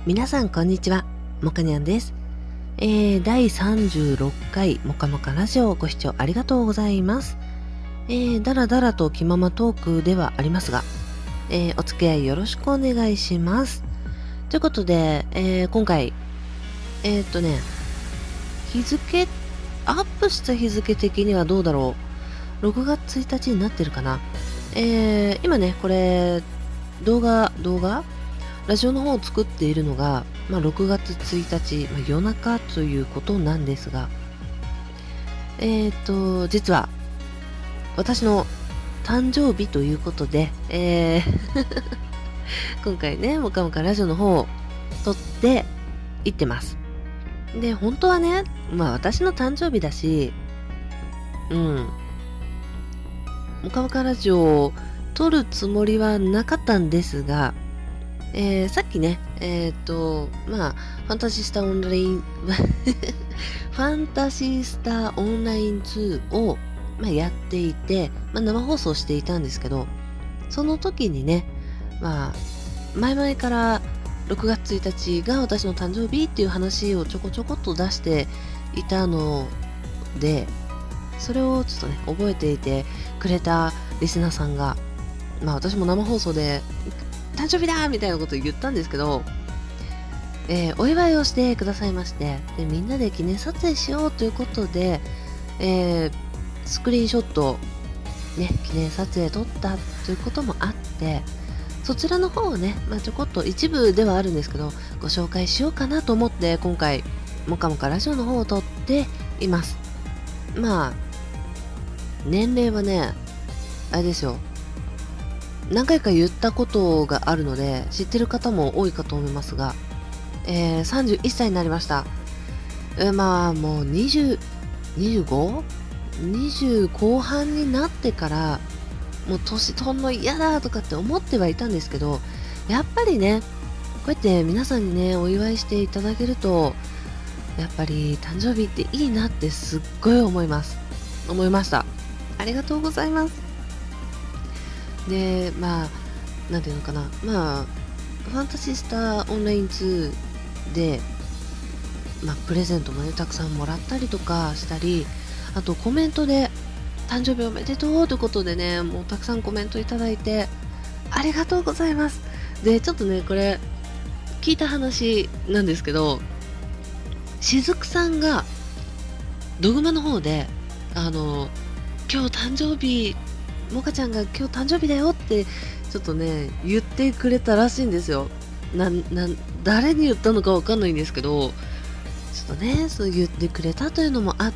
皆さんこんにちは、もかにゃんです。第36回もかもかラジオをご視聴ありがとうございます。だらだらと気ままトークではありますが、お付き合いよろしくお願いします。ということで、今回、日付、アップした日付的にはどうだろう。6月1日になってるかな。今ね、これ、動画ラジオの方を作っているのが、6月1日、夜中ということなんですが、実は、私の誕生日ということで、今回ね、もかもかラジオの方を撮っていってます。で、本当はね、私の誕生日だし、もかもかラジオを撮るつもりはなかったんですが、さっきね、ファンタシースターオンライン、ファンタシースターオンライン2を、やっていて、生放送していたんですけど、その時にね、前々から6月1日が私の誕生日っていう話をちょこちょこっと出していたので、それをちょっとね、覚えていてくれたリスナーさんが、私も生放送で、誕生日だみたいなことを言ったんですけど、お祝いをしてくださいまして、でみんなで記念撮影しようということで、スクリーンショット、記念撮影撮ったということもあって、そちらの方をね、ちょこっと一部ではあるんですけど、ご紹介しようかなと思って、今回、もかもかラジオの方を撮っています。年齢はね、あれですよ。何回か言ったことがあるので知ってる方も多いかと思いますが、31歳になりました。もう20後半になってからもう年取んの嫌だとかって思ってはいたんですけど、やっぱりね、こうやって皆さんにねお祝いしていただけると、やっぱり誕生日っていいなってすっごい思いました。ありがとうございます。で、なんていうのかな、ファンタシースターオンライン2で、プレゼントもね、たくさんもらったりとかしたり、あとコメントで、誕生日おめでとうということでね、もうたくさんコメントいただいて、ありがとうございます。で、ちょっとね、これ、聞いた話なんですけど、しずくさんが、ドグマの方で、今日誕生日、もかちゃんが今日誕生日だよってちょっとね言ってくれたらしいんですよ。誰に言ったのかわかんないんですけど、ちょっとねそう言ってくれたというのもあって、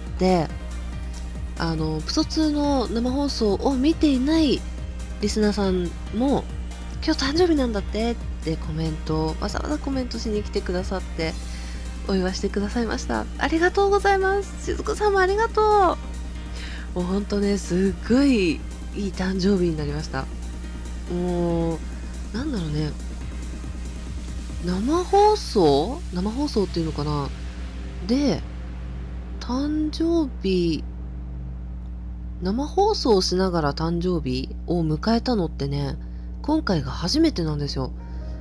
プソ2の生放送を見ていないリスナーさんも今日誕生日なんだってわざわざコメントしに来てくださってお祝いしてくださいました。ありがとうございます。しずくさんもありがとう。もうほんとね、すっごいいい誕生日になりました。もう、なんだろうね。生放送っていうのかなで、誕生日、生放送しながら誕生日を迎えたのってね、今回が初めてなんですよ。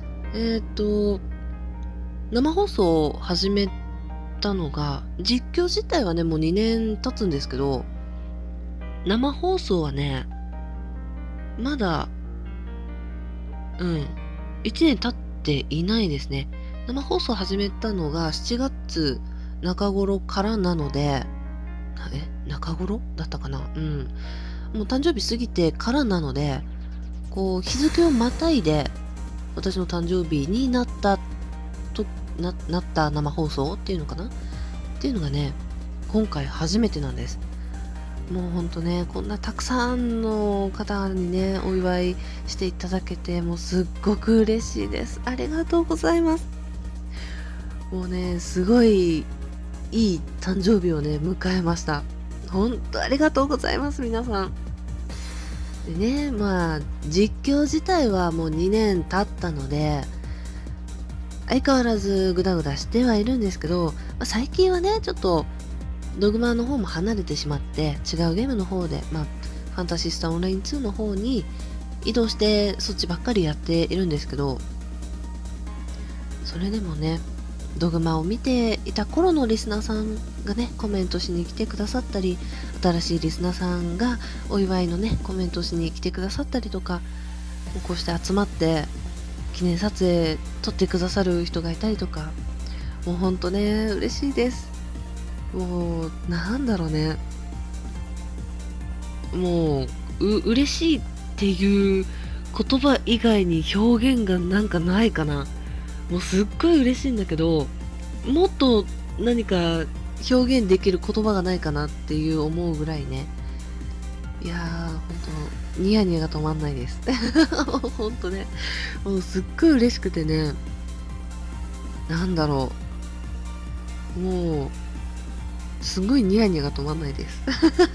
生放送を始めたのが、実況自体はね、もう2年経つんですけど、生放送はね、まだ、1年経っていないですね。生放送始めたのが7月中頃からなので、中頃だったかな。もう誕生日過ぎてからなので、こう、日付をまたいで、私の誕生日になった生放送っていうのかなっていうのがね、今回初めてなんです。もうほんとね、こんなたくさんの方にね、お祝いしていただけて、もうすっごく嬉しいです。ありがとうございます。もうね、すごいいい誕生日をね、迎えました。ほんとありがとうございます、皆さん。でね、実況自体はもう2年経ったので、相変わらずグダグダしてはいるんですけど、最近はね、ちょっと、ドグマの方も離れてしまって違うゲームの方で、ファンタシスタオンライン2の方に移動してそっちばっかりやっているんですけど、 それでもね、ドグマを見ていた頃のリスナーさんがね、コメントしに来てくださったり、新しいリスナーさんがお祝いのね、コメントしに来てくださったりとか、こうして集まって記念撮影撮ってくださる人がいたりとか、もうほんとね、嬉しいです。もう、なんだろうね。もう、嬉しいっていう言葉以外に表現がなんかないかな。もうすっごい嬉しいんだけど、もっと何か表現できる言葉がないかなっていう思うぐらいね。いやー、ほんと、ニヤニヤが止まんないです。ほんとね。もうすっごい嬉しくてね、なんだろう。もう、すごいニヤニヤが止まんないです。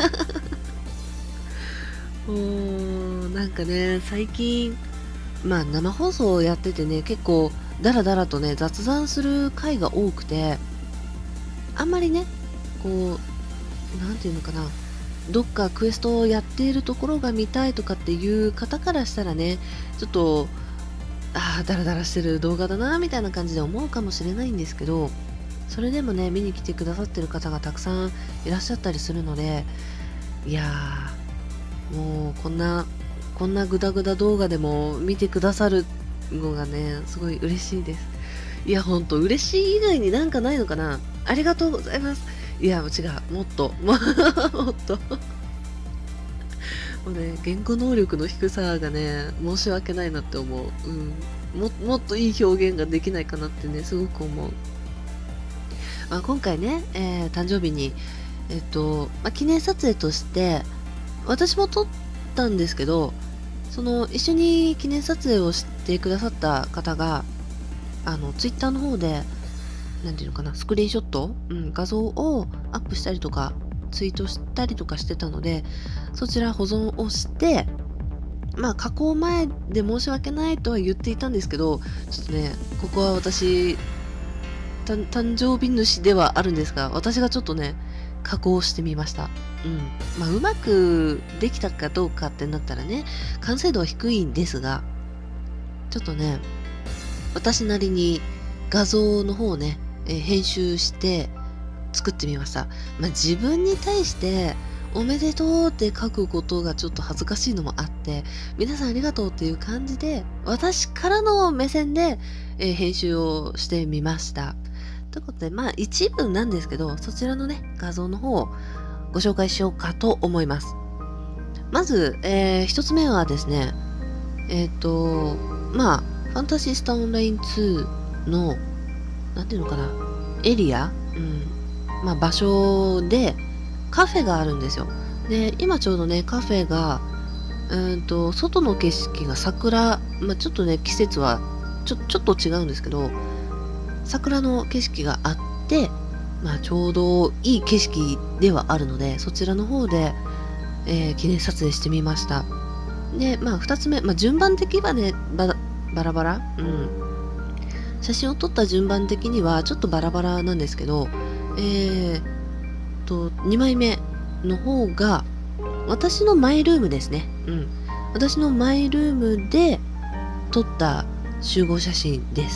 もう、なんかね、最近、まあ生放送をやっててね、結構ダラダラとね、雑談する回が多くて、あんまりね、こう、なんていうのかな、どっかクエストをやっているところが見たいとかっていう方からしたらね、ちょっと、ああ、ダラダラしてる動画だな、みたいな感じで思うかもしれないんですけど、それでもね、見に来てくださってる方がたくさんいらっしゃったりするので、いやー、もうこんなグダグダ動画でも見てくださるのがね、すごい嬉しいです。いや、ほんと、嬉しい以外になんかないのかな。ありがとうございます。いや、違う。もっと、もっと。もうね、言語能力の低さがね、申し訳ないなって思う。うん。もっといい表現ができないかなってね、すごく思う。まあ、今回ね、誕生日に、記念撮影として、私も撮ったんですけど、一緒に記念撮影をしてくださった方が、ツイッターの方で、なんていうのかな、スクリーンショット、画像をアップしたりとか、ツイートしたりとかしてたので、そちら保存をして、まあ、加工前で申し訳ないとは言っていたんですけど、ちょっとね、ここは私、誕生日主ではあるんですが、私がちょっとね、加工してみました。まあ、うまくできたかどうかってなったらね、完成度は低いんですが、ちょっとね、私なりに画像の方をね、編集して作ってみました。まあ、自分に対しておめでとうって書くことがちょっと恥ずかしいのもあって、皆さんありがとうっていう感じで、私からの目線で、編集をしてみました。ということで、まあ一部なんですけど、そちらのね、画像の方をご紹介しようかと思います。まず、一つ目はですね、まあ、ファンタシースターオンライン2の、なんていうのかな、エリア、まあ場所でカフェがあるんですよ。で、今ちょうどね、カフェが、外の景色が桜、まあちょっとね、季節はちょっと違うんですけど、桜の景色があって、まあちょうどいい景色ではあるので、そちらの方で、記念撮影してみました。で、まあ二つ目、まあ順番的はね、バラバラ、写真を撮った順番的にはちょっとバラバラなんですけど、2枚目の方が私のマイルームですね。私のマイルームで撮った集合写真です。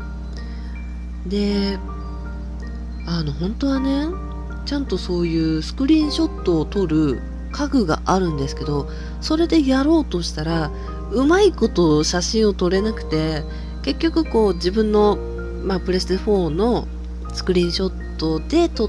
で、本当はね、ちゃんとそういうスクリーンショットを撮る家具があるんですけど、それでやろうとしたら、うまいこと写真を撮れなくて、結局こう自分の、まあ、プレステ4のスクリーンショットで撮って、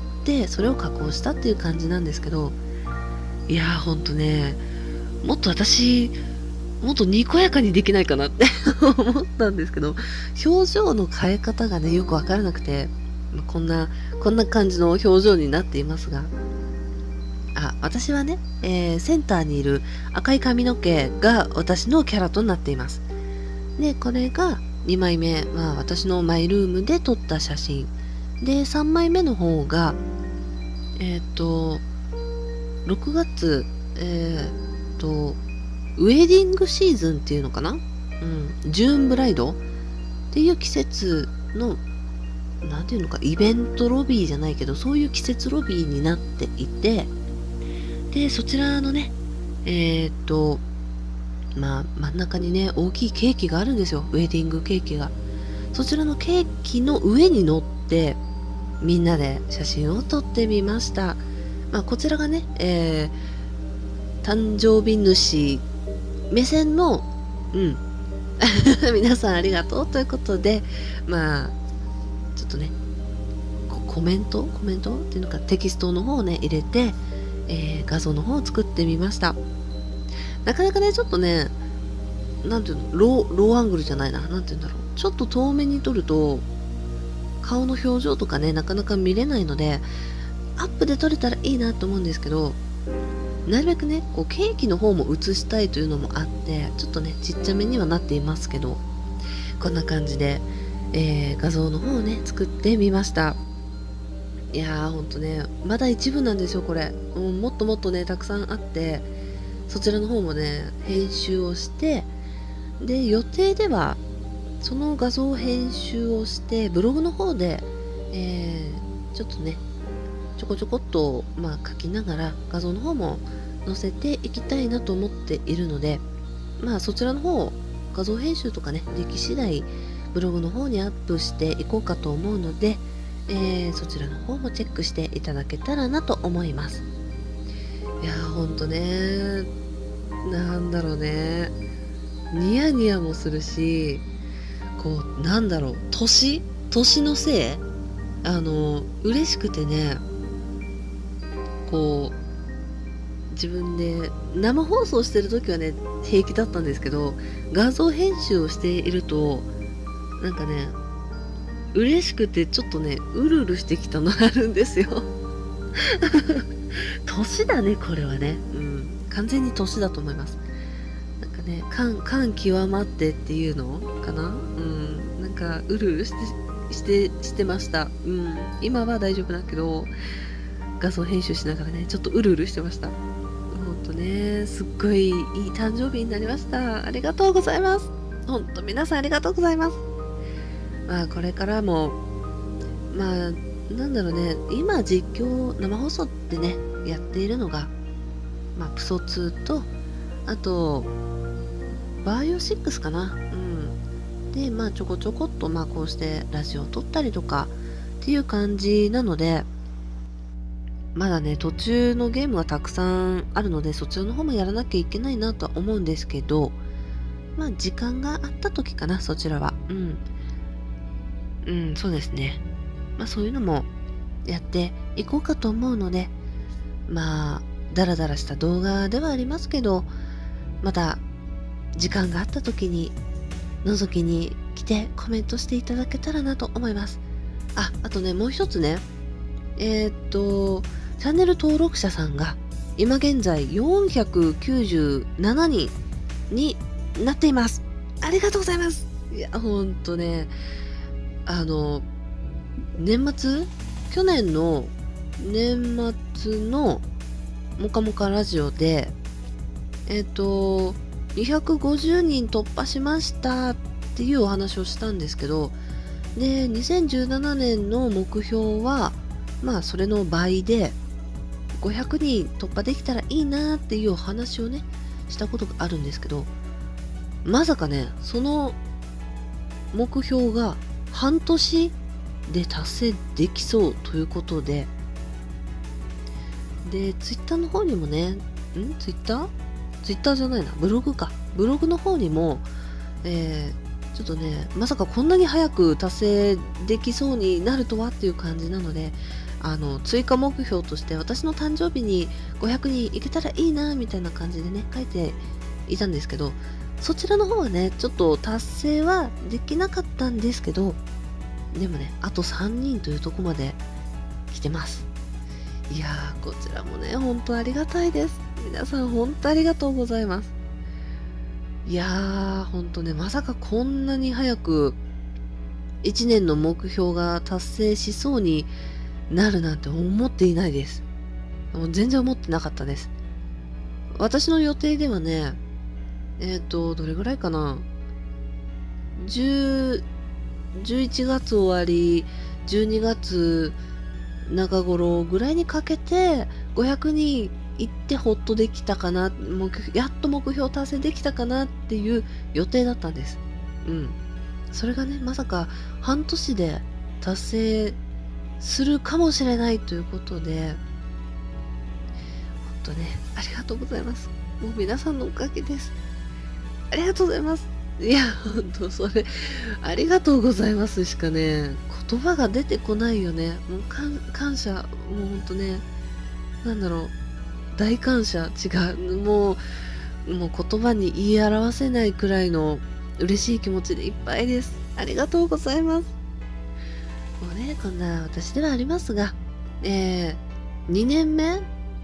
それを加工したっていう感じなんですけど、いやーほんとね、もっと私、もっとにこやかにできないかなって思ったんですけど、表情の変え方がね、よくわからなくて、こんな感じの表情になっていますが、私はね、センターにいる赤い髪の毛が私のキャラとなっています。で、これが2枚目、まあ私のマイルームで撮った写真。で、3枚目の方が、6月、ウェディングシーズンっていうのかな、ジューンブライドっていう季節の、なんていうのか、イベントロビーじゃないけど、そういう季節ロビーになっていて、で、そちらのね、まあ、真ん中にね、大きいケーキがあるんですよ。ウェディングケーキが。 そちらのケーキの上に乗ってみんなで写真を撮ってみました。こちらがね、誕生日主目線の、皆さんありがとうということで、ちょっとね、コメントっていうのか、テキストの方をね、入れて、画像の方を作ってみました。なかなかね、ちょっとね、なんていうの、ローアングルじゃないな、なんていうんだろう。ちょっと遠目に撮ると、顔の表情とかね、なかなか見れないので、アップで撮れたらいいなと思うんですけど、なるべくね、こうケーキの方も写したいというのもあって、ちょっとね、ちっちゃめにはなっていますけど、こんな感じで、画像の方をね、作ってみました。いやー、ほんとね、まだ一部なんですよ、これ。もっともっとね、たくさんあって、そちらの方もね、編集をして、で、予定では、その画像編集をして、ブログの方で、ちょっとね、ちょこちょこっと、書きながら画像の方も載せていきたいなと思っているので、そちらの方、画像編集とかね、でき次第、ブログの方にアップしていこうかと思うので、そちらの方もチェックしていただけたらなと思います。いやー、ほんとね、なんだろうね、ニヤニヤもするし、こう、なんだろう、年のせい嬉しくてね、こう、自分で生放送してる時はね、平気だったんですけど、画像編集をしていると、なんかね、嬉しくてちょっとね、うるうるしてきたのがあるんですよ。年だね、これはね。完全に年だと思います。なんかね、感極まってっていうのかな。なんか、うるうるしてました。今は大丈夫だけど、画像編集しながらね、ちょっとうるうるしてました。ほんとね、すっごいいい誕生日になりました。ありがとうございます。ほんと皆さんありがとうございます。これからも、なんだろうね、今実況、生放送でね、やっているのが、プソ2と、あと、バイオ6かな。で、ちょこちょこっと、こうしてラジオを撮ったりとかっていう感じなので、まだね、途中のゲームがたくさんあるので、そちらの方もやらなきゃいけないなとは思うんですけど、時間があった時かな、そちらは。そうですね。そういうのもやっていこうかと思うので、ダラダラした動画ではありますけど、また時間があった時に覗きに来てコメントしていただけたらなと思います。あとね、もう一つね、チャンネル登録者さんが今現在497人になっています。ありがとうございます。いや、ほんとね、去年の年末のモカモカラジオで、250人突破しましたっていうお話をしたんですけど、で、2017年の目標は、それの倍で、500人突破できたらいいなっていうお話をね、したことがあるんですけど、まさかね、その目標が半年で達成できそうということで、で、ツイッターの方にもね、ツイッターじゃないな、ブログか。ブログの方にも、ちょっとね、まさかこんなに早く達成できそうになるとはっていう感じなので、追加目標として私の誕生日に500人いけたらいいなみたいな感じでね、書いていたんですけど、そちらの方はね、ちょっと達成はできなかったんですけど、でもね、あと3人というとこまで来てます。いやー、こちらもね、本当ありがたいです。皆さん本当ありがとうございます。いやー、本当ね、まさかこんなに早く1年の目標が達成しそうになるなんて思っていないです。もう全然思ってなかったです。私の予定ではね、どれぐらいかな。11月終わり、12月中頃ぐらいにかけて、500人行ってほっとできたかな、やっと目標達成できたかなっていう予定だったんです。 それがね、まさか半年で達成するかもしれないということで、本当ね、ありがとうございます。もう皆さんのおかげです。ありがとうございます。いや、本当それ、ありがとうございますしかね、言葉が出てこないよね。もう感謝、もう本当ね、なんだろう、大感謝、違う、もう言葉に言い表せないくらいの嬉しい気持ちでいっぱいです。ありがとうございます。もうね、こんな私ではありますが、2年目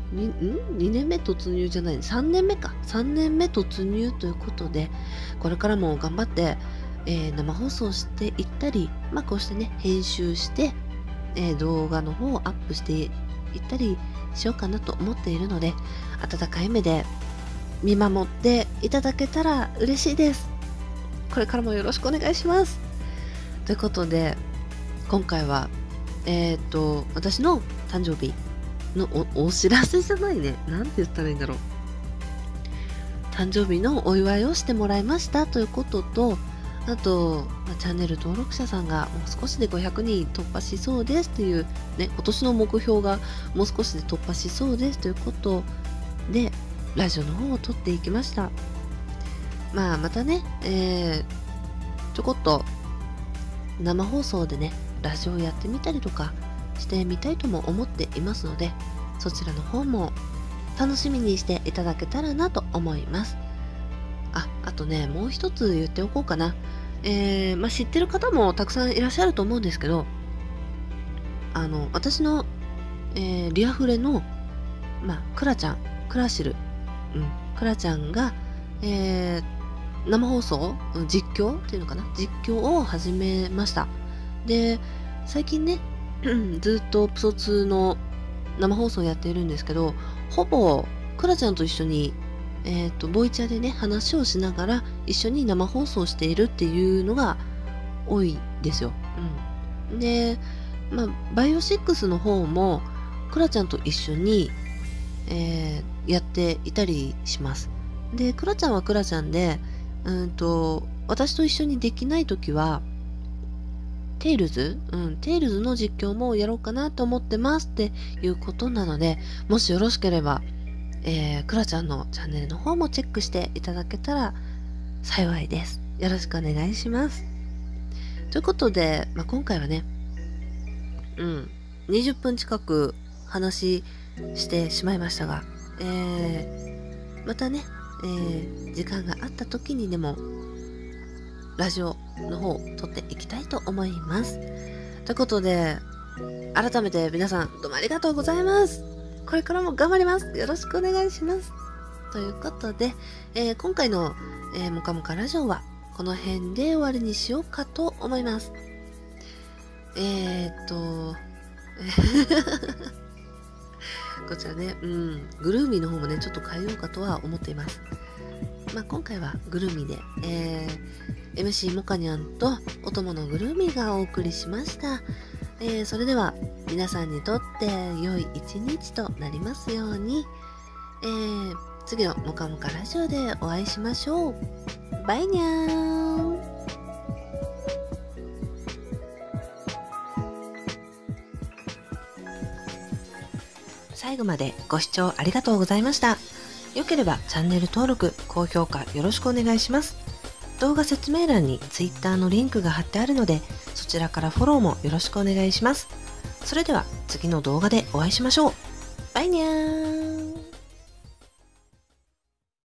2年目突入じゃない、3年目か。3年目突入ということで、これからも頑張って、生放送していったり、こうしてね、編集して、動画の方をアップしていったりしようかなと思っているので、温かい目で見守っていただけたら嬉しいです。これからもよろしくお願いします。ということで、今回は、私の誕生日の お知らせじゃないね。なんて言ったらいいんだろう。誕生日のお祝いをしてもらいましたということと、あと、チャンネル登録者さんがもう少しで500人突破しそうですという、ね、今年の目標がもう少しで突破しそうですということで、ラジオの方を撮っていきました。またね、ちょこっと生放送でね、ラジオをやってみたりとかしてみたいとも思っていますので、そちらの方も楽しみにしていただけたらなと思います。あとね、もう一つ言っておこうかな。知ってる方もたくさんいらっしゃると思うんですけど、私の、リアフレの、クラちゃん、クラシル、クラちゃんが、生放送、実況っていうのかな、実況を始めました。で、最近ね、ずっとプソ2の生放送をやっているんですけど、ほぼクラちゃんと一緒にボイチャでね、話をしながら一緒に生放送しているっていうのが多いですよ。で、バイオ6の方もクラちゃんと一緒に、やっていたりします。で、クラちゃんはクラちゃんで、私と一緒にできないときは、テイルズの実況もやろうかなと思ってますっていうことなので、もしよろしければ、クラちゃんのチャンネルの方もチェックしていただけたら幸いです。よろしくお願いします。ということで、今回はね、20分近く話してしまいましたが、またね、時間があった時にでもラジオの方を撮っていきたいと思います。ということで、改めて皆さんどうもありがとうございます。これからも頑張ります。よろしくお願いします。ということで、今回の、もかもかラジオはこの辺で終わりにしようかと思います。こちらね、グルーミーの方もね、ちょっと変えようかとは思っています。今回はグルーミーで、MC モカニャンとお供のグルーミーがお送りしました。それでは皆さんにとって良い一日となりますように、次のモカモカラジオでお会いしましょう。バイニャーン。最後までご視聴ありがとうございました。よければチャンネル登録、高評価よろしくお願いします。動画説明欄に Twitter のリンクが貼ってあるので、そちらからフォローもよろしくお願いします。それでは次の動画でお会いしましょう。バイニャーン。